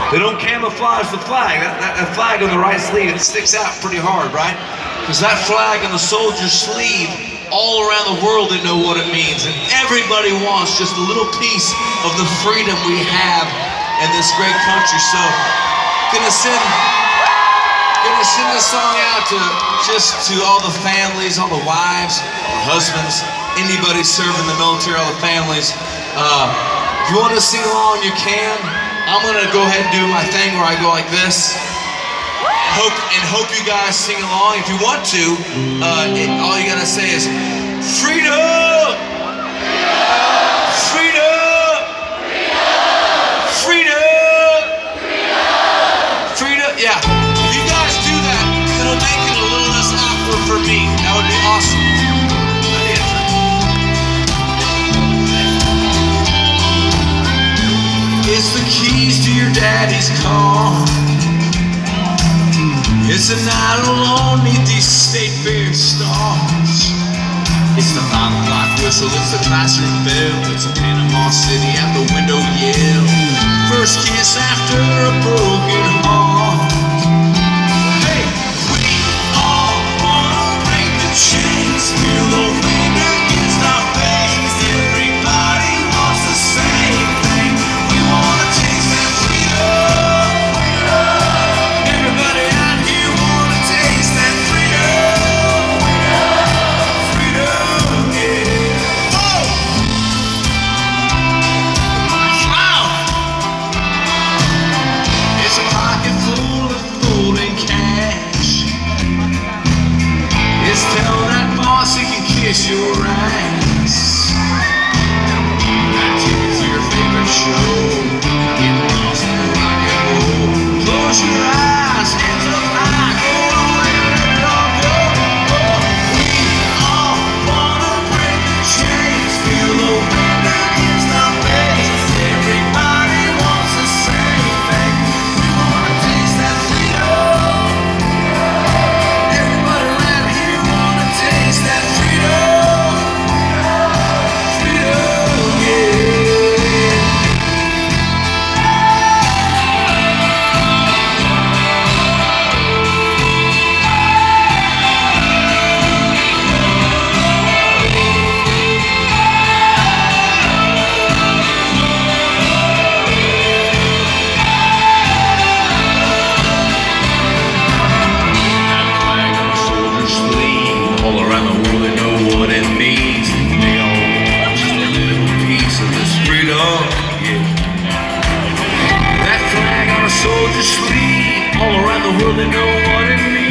They don't camouflage the flag. That flag on the right sleeve, it sticks out pretty hard, right? Because that flag on the soldier's sleeve, all around the world they know what it means. And everybody wants just a little piece of the freedom we have in this great country. So, gonna send this song out to all the families, all the wives, all the husbands, anybody serving the military, all the families. If you want to sing along, you can. I'm gonna go ahead and do my thing where I go like this. Hope you guys sing along. If you want to, all you gotta say is freedom, freedom, freedom, freedom. Yeah. If you guys do that, it'll make it a little less awkward for me. That would be awesome. It's the keys to your daddy's car. It's a night alone neath these state fair stars. It's the 5 o'clock whistle, it's the classroom bell. It's a Panama City at the window yell. First kiss after a broken heart. Hey, we all wanna break the chains, feel the wind against our face. Everybody wants the same thing. We wanna taste that freedom. Everybody out here wanna taste that freedom. Freedom, yeah. Oh! Wow! It's a pocket full of folding cash. It's tell that boss he can kiss your ass. That tickets to your favorite show. Get lost in the rock and roll. Close your eyes, hands up high, go on and let it all go. We all wanna break the chains, feel the wind against our face. Everybody wants the same thing. We wanna taste that freedom. Everybody around here wanna taste that freedom. Freedom, yeah. All around the world they know what it means. They all want just a little piece of this freedom, yeah. That flag on a soldier's sleeve. All around the world they know what it means.